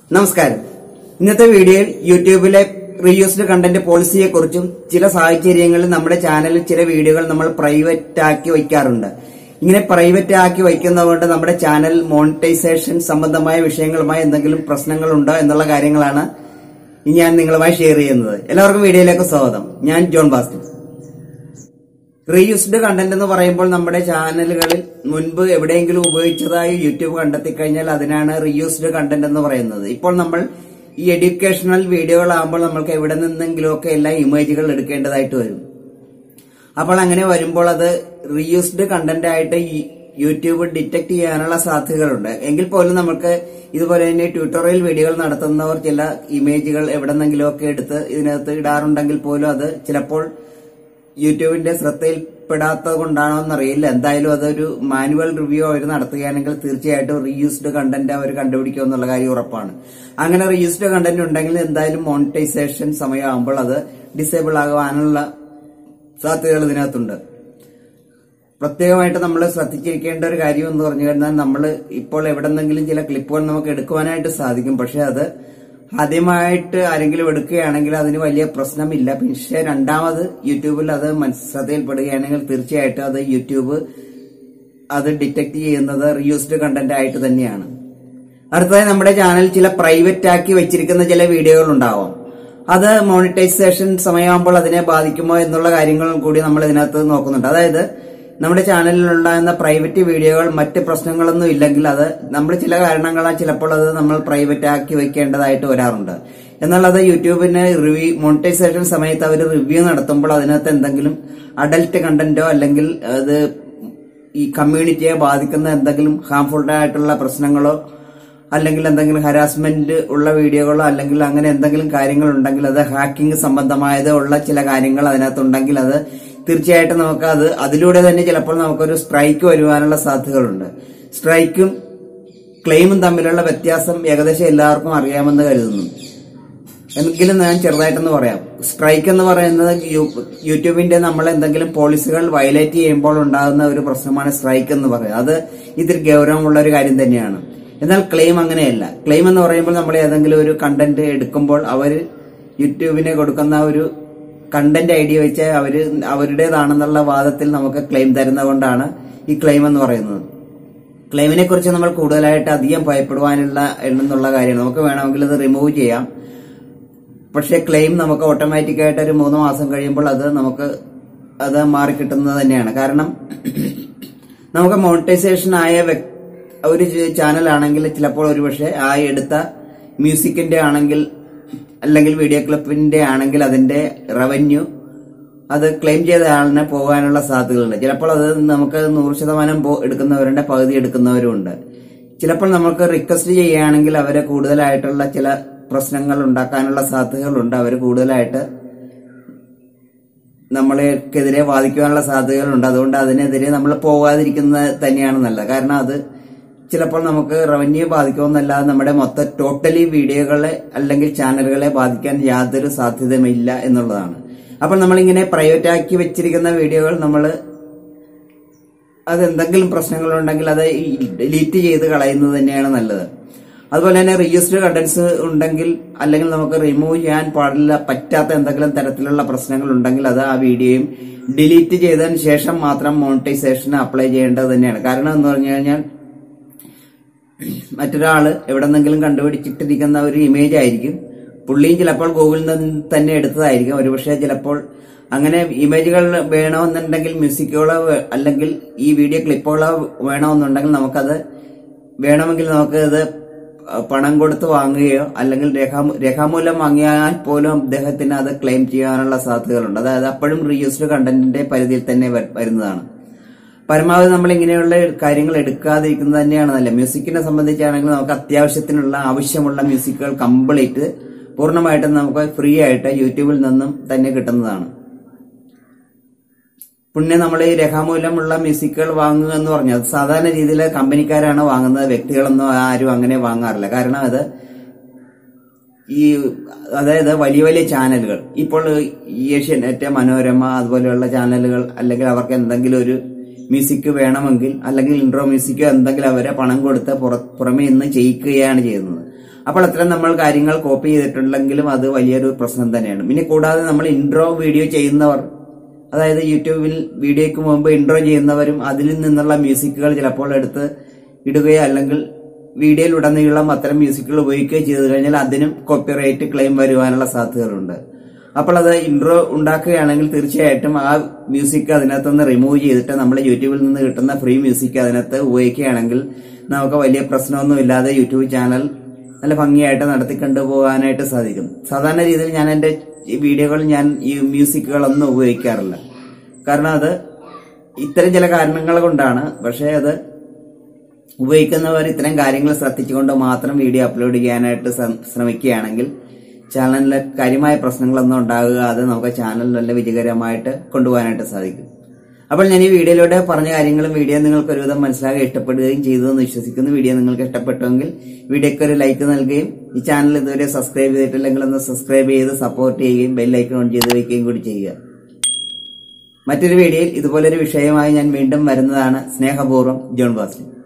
നമസ്കാരം. ഇന്നത്തെ വീഡിയോയിൽ യൂട്യൂബിലെ റീയൂസ്ഡ് കണ്ടന്റ് പോളിസിയെ കുറിച്ചും ചില സാഹചര്യങ്ങളിൽ നമ്മുടെ ചാനലിൽ ചില വീഡിയോകൾ നമ്മൾ പ്രൈവറ്റ് ആക്കി വയ്ക്കാറുണ്ട്. ഇങ്ങനെ പ്രൈവറ്റ് ആക്കി വയ്ക്കുന്നതുകൊണ്ട് നമ്മുടെ ചാനൽ മോണിറ്റൈസേഷൻ സംബന്ധമായ വിഷയങ്ങളുമായി എന്തെങ്കിലും പ്രശ്നങ്ങളുണ്ടോ എന്നുള്ള കാര്യങ്ങളാണ് ഞാൻ നിങ്ങളുമായി ഷെയർ ചെയ്യുന്നത്. എല്ലാവർക്കും വീഡിയോയിലേക്ക് സ്വാഗതം. ഞാൻ ജോൺ ബാസ്റ്റിൻ. റീയൂസ്ഡ് കണ്ടന്റ് എന്ന് പറയുമ്പോൾ നമ്മുടെ ചാനലുകളിൽ മുൻപ് എവിടെയെങ്കിലും ഉപയോഗിച്ചതായി യൂട്യൂബ് കണ്ടെത്തി കഴിഞ്ഞാൽ അതിനാണ് റീയൂസ്ഡ് കണ്ടന്റ് എന്ന് പറയുന്നത്. ഇപ്പോൾ നമ്മൾ ഈ എഡ്യൂക്കേഷണൽ വീഡിയോകളാകുമ്പോൾ നമ്മൾക്ക് എവിടെ നിന്നെങ്കിലുമൊക്കെ എല്ലാ ഇമേജുകൾ എടുക്കേണ്ടതായിട്ട് വരും. അപ്പോൾ അങ്ങനെ വരുമ്പോൾ അത് റീയൂസ്ഡ് കണ്ടന്റ് ആയിട്ട് യൂട്യൂബ് ഡിറ്റക്ട് ചെയ്യാനുള്ള സാധ്യതകളുണ്ട്. എങ്കിൽ പോലും നമുക്ക് ഇതുപോലെ തന്നെ ട്യൂട്ടോറിയൽ വീഡിയോകൾ നടത്തുന്നവർ ചില ഇമേജുകൾ എവിടെന്നെങ്കിലുമൊക്കെ എടുത്ത് ഇതിനകത്ത് ഇടാറുണ്ടെങ്കിൽ പോലും അത് ചിലപ്പോൾ യൂട്യൂബിന്റെ ശ്രദ്ധയിൽപ്പെടാത്തത് കൊണ്ടാണോ എന്നറിയില്ല. എന്തായാലും അതൊരു മാനുവൽ റിവ്യൂ അവർ നടത്തുകയാണെങ്കിൽ തീർച്ചയായിട്ടും റീയൂസ്ഡ് കണ്ടന്റ് അവർ കണ്ടുപിടിക്കും എന്നുള്ള കാര്യം ഉറപ്പാണ്. അങ്ങനെ റീയൂസ്ഡ് കണ്ടന്റ് ഉണ്ടെങ്കിൽ എന്തായാലും മോണിറ്റൈസേഷൻ സമയമാകുമ്പോൾ അത് ഡിസേബിൾ ആകാനുള്ള സാധ്യതകൾ ഇതിനകത്തുണ്ട്. പ്രത്യേകമായിട്ട് നമ്മൾ ശ്രദ്ധിച്ചിരിക്കേണ്ട ഒരു കാര്യം എന്ന് പറഞ്ഞു കഴിഞ്ഞാൽ നമ്മൾ ഇപ്പോൾ എവിടെന്നെങ്കിലും ചില ക്ലിപ്പുകൾ നമുക്ക് എടുക്കുവാനായിട്ട് സാധിക്കും. പക്ഷെ അത് ആദ്യമായിട്ട് ആരെങ്കിലും എടുക്കുകയാണെങ്കിൽ അതിന് വലിയ പ്രശ്നമില്ല. പക്ഷെ രണ്ടാമത് യൂട്യൂബിൽ അത് ശ്രദ്ധയിൽപ്പെടുകയാണെങ്കിൽ തീർച്ചയായിട്ടും അത് യൂട്യൂബ് അത് ഡിറ്റക്ട് ചെയ്യുന്നത് റീയൂസ്ഡ് കണ്ടന്റ് ആയിട്ട് തന്നെയാണ്. അടുത്തതായി നമ്മുടെ ചാനൽ ചില പ്രൈവറ്റ് ആക്കി വെച്ചിരിക്കുന്ന ചില വീഡിയോകൾ ഉണ്ടാവാം. അത് മോണിറ്റൈസേഷൻ സമയമാകുമ്പോൾ അതിനെ ബാധിക്കുമോ എന്നുള്ള കാര്യങ്ങളും കൂടി നമ്മൾ ഇതിനകത്ത് നോക്കുന്നുണ്ട്. അതായത് നമ്മുടെ ചാനലിൽ ഉണ്ടാകുന്ന പ്രൈവറ്റ് വീഡിയോകൾ മറ്റ് പ്രശ്നങ്ങളൊന്നും ഇല്ലെങ്കിൽ അത് നമ്മൾ ചില കാരണങ്ങളാൽ ചിലപ്പോൾ അത് നമ്മൾ പ്രൈവറ്റ് ആക്കി വെക്കേണ്ടതായിട്ട് വരാറുണ്ട്. എന്നാൽ അത് യൂട്യൂബിന് മോണിറ്റൈസേഷൻ സമയത്ത് അവർ റിവ്യൂ നടത്തുമ്പോൾ അതിനകത്ത് എന്തെങ്കിലും അഡൽട്ട് കണ്ടന്റോ അല്ലെങ്കിൽ അത് ഈ കമ്മ്യൂണിറ്റിയെ ബാധിക്കുന്ന എന്തെങ്കിലും ഹാംഫുൾ ആയിട്ടുള്ള പ്രശ്നങ്ങളോ അല്ലെങ്കിൽ എന്തെങ്കിലും ഹരാസ്മെന്റ് ഉള്ള വീഡിയോകളോ അല്ലെങ്കിൽ അങ്ങനെ എന്തെങ്കിലും കാര്യങ്ങൾ ഉണ്ടെങ്കിൽ അത് ഹാക്കിംഗ് സംബന്ധമായത് ഉള്ള ചില കാര്യങ്ങൾ അതിനകത്തുണ്ടെങ്കിൽ അത് തീർച്ചയായിട്ടും നമുക്ക് അതിലൂടെ തന്നെ ചിലപ്പോൾ നമുക്കൊരു സ്ട്രൈക്ക് വരുവാനുള്ള സാധ്യതകളുണ്ട്. സ്ട്രൈക്കും ക്ലെയിമും തമ്മിലുള്ള വ്യത്യാസം ഏകദേശം എല്ലാവർക്കും അറിയാമെന്ന് കരുതുന്നു. എങ്കിലും ഞാൻ ചെറുതായിട്ടൊന്ന് പറയാം. സ്ട്രൈക്ക് എന്ന് പറയുന്നത് യൂട്യൂബിന്റെ നമ്മൾ എന്തെങ്കിലും പോളിസികൾ വയലേറ്റ് ചെയ്യുമ്പോൾ ഉണ്ടാകുന്ന ഒരു പ്രശ്നമാണ് സ്ട്രൈക്ക് എന്ന് പറയുന്നത്. അത് ഇത്തിരി ഗൗരവമുള്ള ഒരു കാര്യം തന്നെയാണ്. എന്നാൽ ക്ലെയിം അങ്ങനെയല്ല. ക്ലെയിം എന്ന് പറയുമ്പോൾ നമ്മൾ ഏതെങ്കിലും ഒരു കണ്ടന്റ് എടുക്കുമ്പോൾ അവര് യൂട്യൂബിനെ കൊടുക്കുന്ന ഒരു കണ്ടന്റ് ഐഡിയ വെച്ച് അവരുടേതാണെന്നുള്ള വാദത്തിൽ നമുക്ക് ക്ലെയിം തരുന്നതുകൊണ്ടാണ് ഈ ക്ലെയിം എന്ന് പറയുന്നത്. ക്ലെയിമിനെ കുറിച്ച് നമ്മൾ കൂടുതലായിട്ട് അധികം ഭയപ്പെടുവാനുള്ള എന്നുള്ള കാര്യം നമുക്ക് വേണമെങ്കിൽ അത് റിമൂവ് ചെയ്യാം. പക്ഷെ ക്ലെയിം നമുക്ക് ഓട്ടോമാറ്റിക്കായിട്ട് ഒരു 3 മാസം കഴിയുമ്പോൾ അത് മാറിക്കിട്ടുന്നത് തന്നെയാണ്. കാരണം നമുക്ക് മോണിറ്റൈസേഷൻ ആയ ഒരു ചാനലാണെങ്കിൽ ചിലപ്പോൾ ഒരുപക്ഷെ ആ എടുത്ത മ്യൂസിക്കിന്റെ ആണെങ്കിൽ അല്ലെങ്കിൽ വീഡിയോ ക്ലിപ്പിന്റെ ആണെങ്കിൽ അതിന്റെ റവന്യൂ അത് ക്ലെയിം ചെയ്ത ആളിനെ പോകാനുള്ള സാധ്യതകളുണ്ട്. ചിലപ്പോൾ അത് നമുക്ക് 100% എടുക്കുന്നവരുണ്ട്, പകുതി എടുക്കുന്നവരുണ്ട്. ചിലപ്പോൾ നമുക്ക് റിക്വസ്റ്റ് ചെയ്യുകയാണെങ്കിൽ അവരെ കൂടുതലായിട്ടുള്ള ചില പ്രശ്നങ്ങൾ ഉണ്ടാക്കാനുള്ള സാധ്യതകളുണ്ട്. അവർ കൂടുതലായിട്ട് നമ്മളെക്കെതിരെ വാദിക്കുവാനുള്ള സാധ്യതകളുണ്ട്. അതുകൊണ്ട് അതിനെതിരെ നമ്മൾ പോകാതിരിക്കുന്നത് തന്നെയാണ് നല്ലത്. കാരണം അത് ചിലപ്പോൾ നമുക്ക് റവന്യൂ ബാധിക്കുമെന്നല്ലാതെ നമ്മുടെ മൊത്തം ടോട്ടലി വീഡിയോകളെ അല്ലെങ്കിൽ ചാനലുകളെ ബാധിക്കാൻ യാതൊരു സാധ്യതയുമില്ല എന്നുള്ളതാണ്. അപ്പോൾ നമ്മളിങ്ങനെ പ്രൈവറ്റ് ആക്കി വെച്ചിരിക്കുന്ന വീഡിയോകൾ അതെന്തെങ്കിലും പ്രശ്നങ്ങളുണ്ടെങ്കിൽ അത് ഡിലീറ്റ് ചെയ്ത് കളയുന്നത് തന്നെയാണ് നല്ലത്. അതുപോലെ തന്നെ റീയൂസ്ഡ് കണ്ടന്റ്സ് ഉണ്ടെങ്കിൽ അല്ലെങ്കിൽ നമുക്ക് റിമൂവ് ചെയ്യാൻ പറ്റാത്ത എന്തെങ്കിലും തരത്തിലുള്ള പ്രശ്നങ്ങൾ ഉണ്ടെങ്കിൽ അത് ആ വീഡിയോയും ഡിലീറ്റ് ചെയ്തതിന് ശേഷം മാത്രം മോണിറ്റൈസേഷൻ അപ്ലൈ ചെയ്യേണ്ടത് തന്നെയാണ്. കാരണം എന്ന് പറഞ്ഞു കഴിഞ്ഞാൽ മറ്റൊരാള് എവിടെന്നെങ്കിലും കണ്ടുപിടിച്ചിട്ടിരിക്കുന്ന ഒരു ഇമേജ് ആയിരിക്കും. പുള്ളിയും ചിലപ്പോൾ ഗൂഗിളിൽ നിന്ന് തന്നെ എടുത്തതായിരിക്കും. ഒരുപക്ഷെ ചിലപ്പോൾ അങ്ങനെ ഇമേജുകൾ വേണമെന്നുണ്ടെങ്കിൽ മ്യൂസിക്കുകളോ അല്ലെങ്കിൽ ഈ വീഡിയോ ക്ലിപ്പുകളോ വേണമെന്നുണ്ടെങ്കിൽ നമുക്കത് വേണമെങ്കിൽ നമുക്കത് പണം കൊടുത്ത് വാങ്ങുകയോ അല്ലെങ്കിൽ രേഖാമൂലം വാങ്ങിയാൽ പോലും അദ്ദേഹത്തിന് അത് ക്ലെയിം ചെയ്യാനുള്ള സാധ്യതകളുണ്ട്. അതായത് അപ്പോഴും റീയൂസ്ഡ് കണ്ടന്റിന്റെ പരിധിയിൽ തന്നെ വരുന്നതാണ്. പരമാവധി നമ്മൾ ഇങ്ങനെയുള്ള കാര്യങ്ങൾ എടുക്കാതിരിക്കുന്നത് തന്നെയാണ് നല്ലത്. മ്യൂസിക്കിനെ സംബന്ധിച്ചാണെങ്കിൽ നമുക്ക് അത്യാവശ്യത്തിനുള്ള ആവശ്യമുള്ള മ്യൂസിക്കുകൾ കംപ്ലീറ്റ് പൂർണ്ണമായിട്ടും നമുക്ക് ഫ്രീ ആയിട്ട് യൂട്യൂബിൽ നിന്നും തന്നെ കിട്ടുന്നതാണ്. പിന്നെ നമ്മൾ ഈ രേഖാമൂലമുള്ള മ്യൂസിക്കുകൾ വാങ്ങുക എന്ന് പറഞ്ഞാൽ സാധാരണ രീതിയിൽ കമ്പനിക്കാരാണ് വാങ്ങുന്നത്. വ്യക്തികളൊന്നും ആരും അങ്ങനെ വാങ്ങാറില്ല. കാരണം അതായത് വലിയ വലിയ ചാനലുകൾ ഇപ്പോൾ ഏഷ്യാനെറ്റ്, മനോരമ അതുപോലെയുള്ള ചാനലുകൾ അല്ലെങ്കിൽ അവർക്ക് എന്തെങ്കിലും ഒരു മ്യൂസിക് വേണമെങ്കിൽ അല്ലെങ്കിൽ ഇൻട്രോ മ്യൂസിക്കോ എന്തെങ്കിലും അവരെ പണം കൊടുത്ത് പുറമെ നിന്ന് ചെയ്യിക്കുകയാണ് ചെയ്യുന്നത്. അപ്പോൾ അത്തരം നമ്മൾ കാര്യങ്ങൾ കോപ്പി ചെയ്തിട്ടുണ്ടെങ്കിലും അത് വലിയൊരു പ്രശ്നം തന്നെയാണ്. പിന്നെ കൂടാതെ നമ്മൾ ഇൻട്രോ വീഡിയോ ചെയ്യുന്നവർ, അതായത് യൂട്യൂബിൽ വീഡിയോയ്ക്ക് മുമ്പ് ഇൻട്രോ ചെയ്യുന്നവരും അതിൽ നിന്നുള്ള മ്യൂസിക്കുകൾ ചിലപ്പോൾ എടുത്ത് ഇടുകയോ അല്ലെങ്കിൽ വീഡിയോയിലുടനീളം അത്തരം മ്യൂസിക്കുകൾ ഉപയോഗിക്കുകയോ ചെയ്തു കഴിഞ്ഞാൽ അതിനും കോപ്പിറൈറ്റ് ക്ലെയിം വരുവാനുള്ള സാധ്യതകളുണ്ട്. അപ്പോൾ അത് ഇൻട്രോ ഉണ്ടാക്കുകയാണെങ്കിൽ തീർച്ചയായിട്ടും ആ മ്യൂസിക് അതിനകത്തുനിന്ന് റിമൂവ് ചെയ്തിട്ട് നമ്മൾ യൂട്യൂബിൽ നിന്ന് കിട്ടുന്ന ഫ്രീ മ്യൂസിക് അതിനകത്ത് ഉപയോഗിക്കുകയാണെങ്കിൽ നമുക്ക് വലിയ പ്രശ്നമൊന്നുമില്ലാതെ യൂട്യൂബ് ചാനൽ നല്ല ഭംഗിയായിട്ട് നടത്തിക്കൊണ്ടു പോകാനായിട്ട് സാധിക്കും. സാധാരണ രീതിയിൽ ഞാൻ എന്റെ വീഡിയോകളിൽ ഞാൻ ഈ മ്യൂസിക്കുകളൊന്നും ഉപയോഗിക്കാറില്ല. കാരണം അത് ഇത്തരം ചില കാരണങ്ങൾ കൊണ്ടാണ്. പക്ഷേ അത് ഉപയോഗിക്കുന്നവർ ഇത്തരം കാര്യങ്ങൾ ശ്രദ്ധിച്ചുകൊണ്ട് മാത്രം വീഡിയോ അപ്ലോഡ് ചെയ്യാനായിട്ട് ശ്രമിക്കുകയാണെങ്കിൽ ചാനലിലെ കാര്യമായ പ്രശ്നങ്ങളൊന്നും ഉണ്ടാകാതെ നമുക്ക് ചാനൽ നല്ല വിജയകരമായിട്ട് കൊണ്ടുപോകാനായിട്ട് സാധിക്കും. അപ്പോൾ ഞാൻ ഈ വീഡിയോയിലൂടെ പറഞ്ഞ കാര്യങ്ങളും വീഡിയോ നിങ്ങൾക്ക് ഒരുവിധം മനസ്സിലാക്കി ഇഷ്ടപ്പെടുകയും ചെയ്തതെന്ന് വിശ്വസിക്കുന്നു. വീഡിയോ നിങ്ങൾക്ക് ഇഷ്ടപ്പെട്ടുവെങ്കിൽ വീഡിയോക്ക് ഒരു ലൈക്ക് നൽകുകയും ഈ ചാനൽ ഇതുവരെ സബ്സ്ക്രൈബ് ചെയ്തിട്ടില്ലെങ്കിൽ ഒന്ന് സബ്സ്ക്രൈബ് ചെയ്ത് സപ്പോർട്ട് ചെയ്യുകയും ബെല്ലൈക്കൺ ഓൺ ചെയ്ത് വയ്ക്കുകയും കൂടി ചെയ്യുക. മറ്റൊരു വീഡിയോയിൽ ഇതുപോലൊരു വിഷയമായി ഞാൻ വീണ്ടും വരുന്നതാണ്. സ്നേഹപൂർവ്വം, ജോൺ ബാസ്ലി.